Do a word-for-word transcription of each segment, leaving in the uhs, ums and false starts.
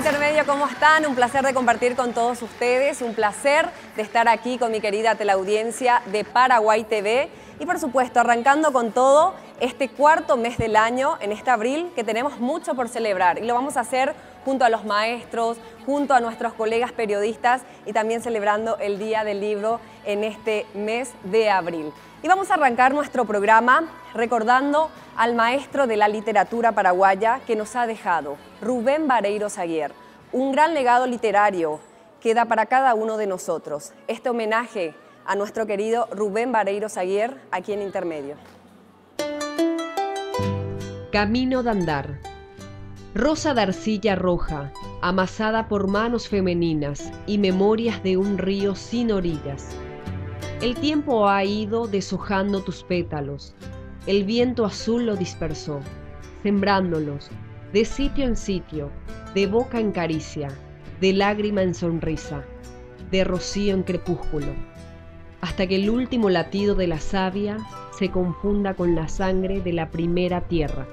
Intermedio, ¿cómo están? Un placer de compartir con todos ustedes, un placer de estar aquí con mi querida teleaudiencia de Paraguay T V y por supuesto arrancando con todo este cuarto mes del año, en este abril, que tenemos mucho por celebrar y lo vamos a hacer junto a los maestros, junto a nuestros colegas periodistas y también celebrando el Día del Libro en este mes de abril. Y vamos a arrancar nuestro programa recordando al maestro de la literatura paraguaya que nos ha dejado, Rubén Vareiro Saguier. Un gran legado literario queda para cada uno de nosotros. Este homenaje a nuestro querido Rubén Vareiro Saguier aquí en Intermedio. Camino de andar. Rosa de arcilla roja, amasada por manos femeninas y memorias de un río sin orillas. El tiempo ha ido deshojando tus pétalos, el viento azul lo dispersó, sembrándolos de sitio en sitio, de boca en caricia, de lágrima en sonrisa, de rocío en crepúsculo, hasta que el último latido de la savia se confunda con la sangre de la primera tierra.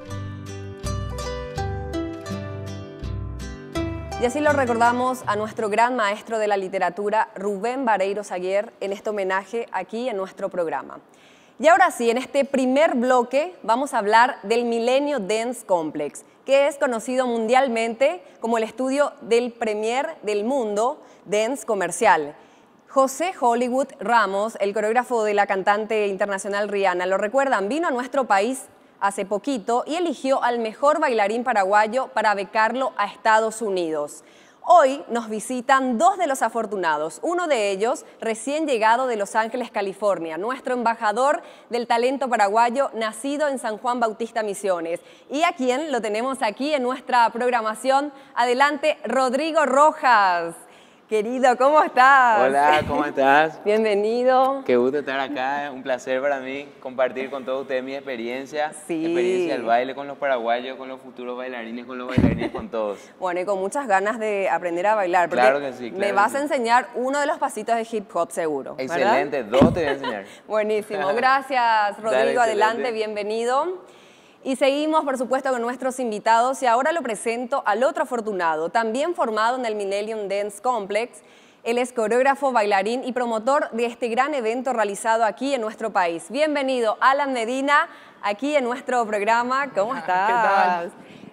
Y así lo recordamos a nuestro gran maestro de la literatura, Rubén Vareiro Saguier, en este homenaje aquí en nuestro programa. Y ahora sí, en este primer bloque vamos a hablar del Millennium Dance Complex, que es conocido mundialmente como el estudio del premier del mundo dance comercial. José Hollywood Ramos, el coreógrafo de la cantante internacional Rihanna, ¿lo recuerdan? Vino a nuestro país hace poquito y eligió al mejor bailarín paraguayo para becarlo a Estados Unidos. Hoy nos visitan dos de los afortunados, uno de ellos recién llegado de Los Ángeles, California, nuestro embajador del talento paraguayo nacido en San Juan Bautista Misiones y a quien lo tenemos aquí en nuestra programación. Adelante, Rodrigo Rojas. Querido, ¿cómo estás? Hola, ¿cómo estás? Bienvenido. Qué gusto estar acá, es un placer para mí compartir con todos ustedes mi experiencia, sí. experiencia del baile con los paraguayos, con los futuros bailarines, con los bailarines, con todos. Bueno, y con muchas ganas de aprender a bailar. Claro que sí. Claro me vas sí. a enseñar uno de los pasitos de hip hop seguro, ¿verdad? Excelente, dos te voy a enseñar. Buenísimo, gracias Rodrigo, Dale, adelante, bienvenido. Y seguimos, por supuesto, con nuestros invitados y ahora lo presento al otro afortunado, también formado en el Millennium Dance Complex. Él es coreógrafo, bailarín y promotor de este gran evento realizado aquí en nuestro país. Bienvenido, Alan Medina, aquí en nuestro programa. ¿Cómo estás? ¿Qué tal?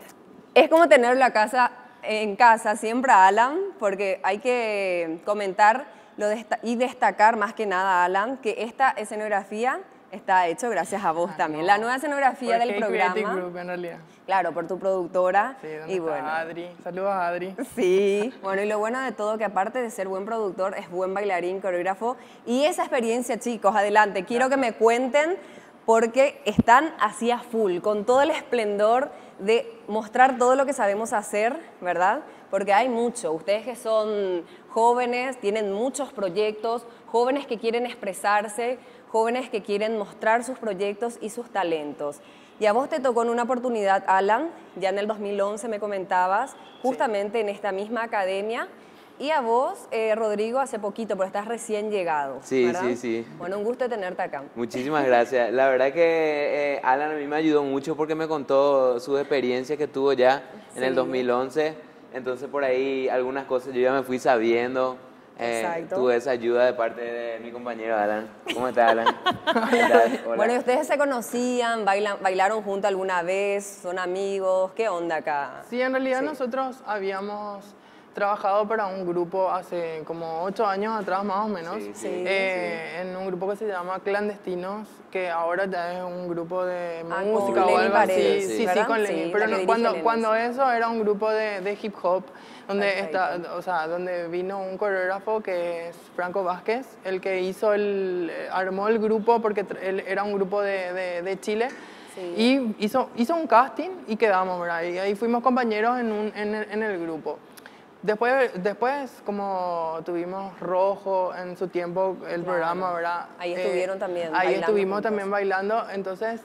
Es como tenerlo a casa, en casa siempre a Alan, porque hay que comentar lo desta- y destacar más que nada, Alan, que esta escenografía está hecho gracias a vos ah, también. No. La nueva escenografía Por del Cake programa. Creative Group, en realidad. Claro, por tu productora. Sí, ¿dónde y está bueno. Adri? Saludos a Adri. Sí, bueno, y lo bueno de todo que aparte de ser buen productor, es buen bailarín, coreógrafo. Y esa experiencia, chicos, adelante, quiero que me cuenten porque están así a full, con todo el esplendor de mostrar todo lo que sabemos hacer, ¿verdad? Porque hay mucho, ustedes que son jóvenes, tienen muchos proyectos, jóvenes que quieren expresarse, jóvenes que quieren mostrar sus proyectos y sus talentos. Y a vos te tocó en una oportunidad, Alan, ya en el dos mil once me comentabas, justamente sí. en esta misma academia. Y a vos, eh, Rodrigo, hace poquito, pero estás recién llegado, Sí, ¿verdad? sí, sí. Bueno, un gusto tenerte acá. Muchísimas gracias. La verdad que eh, Alan a mí me ayudó mucho porque me contó sus experiencias que tuvo ya en Sí. el dos mil once. Entonces por ahí algunas cosas yo ya me fui sabiendo. Eh, Exacto. tuve esa ayuda de parte de mi compañero Alan. ¿Cómo estás, Alan? Hola. Bueno, ¿y ustedes se conocían, bailan, bailaron juntos alguna vez, son amigos? ¿Qué onda acá? Sí, en realidad Sí. nosotros habíamos trabajado para un grupo hace como ocho años atrás más o menos, Sí, sí. eh, Sí. en un grupo que se llama Clandestinos, que ahora ya es un grupo de Ah, música con o Lenny algo así. Paredes, Sí, sí, ¿verdad? con Sí, Lenny. la Pero que no, dirige cuando, Lenny, cuando sí. eso era un grupo de, de hip hop, donde, está, Perfecto. o sea, donde vino un coreógrafo que es Franco Vázquez, el que hizo el, armó el grupo porque él era un grupo de, de, de Chile. Sí. Y hizo, hizo un casting y quedamos, ¿verdad? Y ahí fuimos compañeros en, un, en, el, en el grupo. Después, después, como tuvimos Rojo en su tiempo, el Claro. programa, ¿verdad? Ahí estuvieron también Ahí bailando estuvimos juntos. también bailando. Entonces,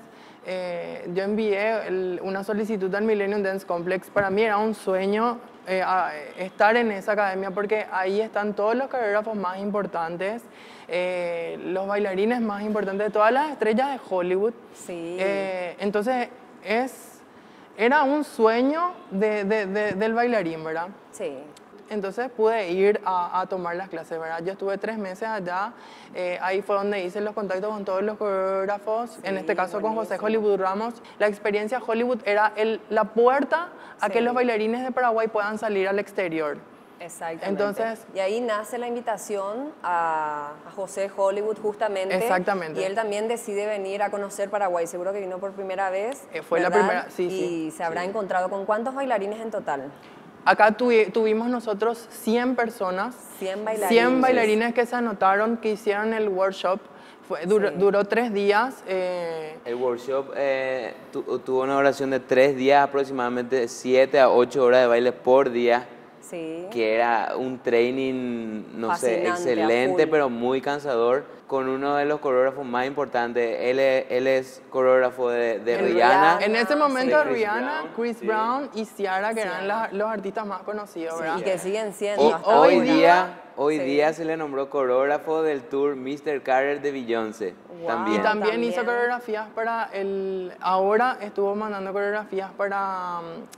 eh, yo envié el- una solicitud al Millennium Dance Complex. Para mí era un sueño eh, a- estar en esa academia porque ahí están todos los coreógrafos más importantes, eh, los bailarines más importantes de todas las estrellas de Hollywood. Sí. Eh, entonces, es... era un sueño de, de, de, del bailarín, ¿verdad? Sí. Entonces pude ir a, a tomar las clases, ¿verdad? Yo estuve tres meses allá, eh, ahí fue donde hice los contactos con todos los coreógrafos, Sí, en este caso con José buenísimo. Hollywood Ramos. La experiencia Hollywood era el, la puerta a Sí. que los bailarines de Paraguay puedan salir al exterior. Exactamente. Entonces- y ahí nace la invitación a, a José Hollywood justamente. Exactamente. Y él también decide venir a conocer Paraguay. Seguro que vino por primera vez. Eh, fue la ¿verdad? primera- sí, y sí. se habrá encontrado con ¿cuántos bailarines en total? Acá tuvi- tuvimos nosotros cien personas, cien bailarines. cien bailarines que se anotaron, que hicieron el workshop. Fue, duró, Sí. duró tres días. eh, El workshop eh, tu- tuvo una duración de tres días, aproximadamente siete a ocho horas de baile por día, Sí. que era un training, no sé, Fascinante, a excelente, full. pero muy cansador, con uno de los coreógrafos más importantes. Él es, él es coreógrafo de, de en, Rihanna. en ese sí. momento De Chris Rihanna, Brown, Chris sí. Brown y Ciara, que Ciara. eran la- los artistas más conocidos, ¿verdad? Y que siguen siendo. O- hasta hoy hoy ahora. día, hoy Sí. día se le nombró coreógrafo del tour míster Carter de Beyoncé. Wow. También. Y también, También. hizo coreografías para el... Ahora estuvo mandando coreografías para,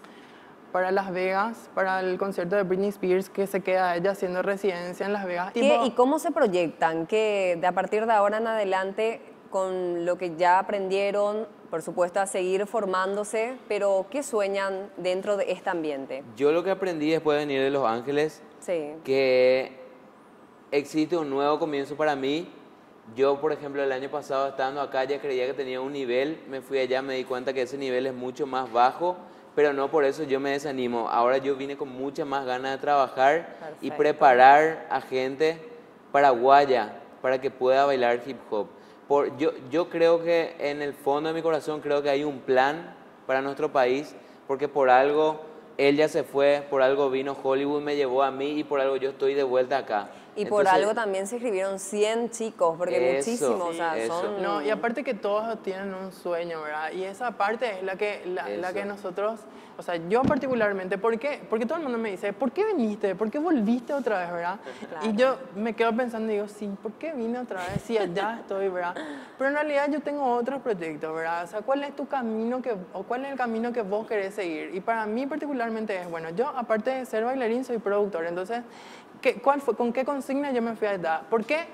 mm, para Las Vegas, para el concierto de Britney Spears, que se queda ella haciendo residencia en Las Vegas. ¿Qué- Tipo- ¿Y cómo se proyectan? Que de a partir de ahora en adelante, con lo que ya aprendieron, por supuesto, a seguir formándose, pero ¿qué sueñan dentro de este ambiente? Yo lo que aprendí después de venir de Los Ángeles, Sí. que existe un nuevo comienzo para mí. Yo, por ejemplo, el año pasado estando acá ya creía que tenía un nivel, me fui allá, me di cuenta que ese nivel es mucho más bajo, pero no por eso yo me desanimo. Ahora yo vine con muchas más ganas de trabajar y Perfecto. preparar a gente paraguaya para que pueda bailar hip hop. Por, yo, yo creo que en el fondo de mi corazón creo que hay un plan para nuestro país, porque por algo él ya se fue, por algo vino Hollywood, me llevó a mí y por algo yo estoy de vuelta acá. Y por Entonces, algo también se escribieron cien chicos, porque Eso, muchísimos, o sea, sí, eso. son... No, y aparte que todos tienen un sueño, ¿verdad? Y esa parte es la que, la, la Eso. que nosotros, o sea, yo particularmente, ¿por qué? Porque todo el mundo me dice, ¿por qué viniste? ¿Por qué volviste otra vez, verdad? Claro. Y yo me quedo pensando y digo, sí, ¿por qué vine otra vez? Sí, allá estoy, ¿verdad? Pero en realidad yo tengo otros proyectos, ¿verdad? O sea, ¿cuál es tu camino que, o cuál es el camino que vos querés seguir? Y para mí particularmente es, bueno, yo aparte de ser bailarín soy productor, entonces, ¿qué, cuál fue, ¿con qué consigna yo me fui allá? ¿Por qué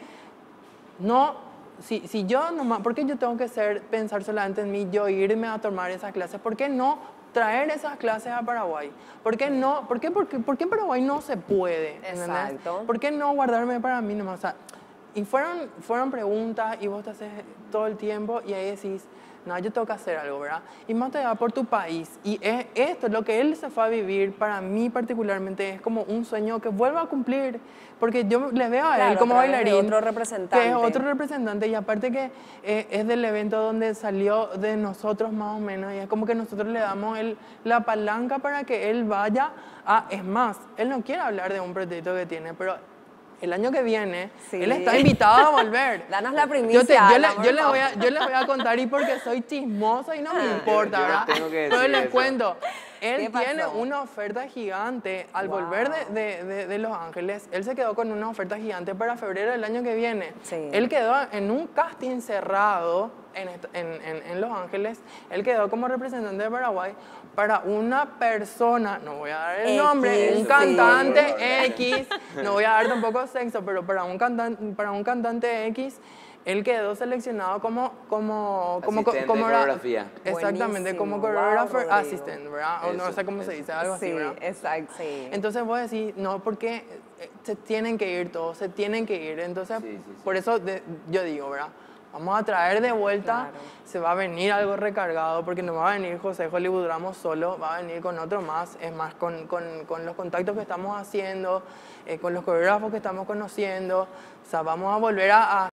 no, si, si yo nomás, por qué yo tengo que ser, pensar solamente en mí, yo irme a tomar esas clases? ¿Por qué no traer esas clases a Paraguay? ¿Por qué no? ¿Por qué, por qué, por qué en Paraguay no se puede? ¿Entendés? Exacto. ¿Por qué no guardarme para mí nomás? O sea, y fueron, fueron preguntas y vos te haces todo el tiempo y ahí decís, no, yo tengo que hacer algo, ¿verdad? Y más te da por tu país. Y es esto, lo que él se fue a vivir, para mí particularmente, es como un sueño que vuelva a cumplir. Porque yo le veo a Claro, él como a través de bailarín. otro representante. Que es otro representante. Y aparte que eh, es del evento donde salió de nosotros más o menos. Y es como que nosotros le damos el, la palanca para que él vaya a... Es más, él no quiere hablar de un proyecto que tiene, pero... El año que viene, Sí. él está invitado a volver. Danos la primicia, Yo, te- yo, le, Ana, por yo, le favor. voy a, yo les voy a contar y porque soy chismosa y no me Ah. importa, Yo- yo ¿verdad? tengo que Pero decir les eso. cuento. ¿Qué Él pasó? tiene una oferta gigante. Al Wow. volver de, de- de- de Los Ángeles, él se quedó con una oferta gigante para febrero del año que viene. Sí. Él quedó en un casting cerrado en, est- en- en- en Los Ángeles. Él quedó como representante de Paraguay para una persona, no voy a dar el X, nombre, un sí. cantante X, no voy a dar tampoco sexo, pero para un cantante, para un cantante X, él quedó seleccionado como como como Asistente como de era- coreografía. Exactamente, como Buenísimo. choreographer Wow, Rodrigo. assistant, ¿verdad? O no Eso, sé cómo se eso. dice, algo así, Sí, ¿verdad? exacto. Sí. Entonces vos decís, no, porque eh, se tienen que ir todos, se tienen que ir. Entonces, Sí, sí, sí. por eso de- yo digo, ¿verdad? Vamos a traer de vuelta, Claro. se va a venir algo recargado, porque no va a venir José Hollywood Ramos solo, va a venir con otro más, es más, con, con- con los contactos que estamos haciendo, eh, con los coreógrafos que estamos conociendo, o sea, vamos a volver a, a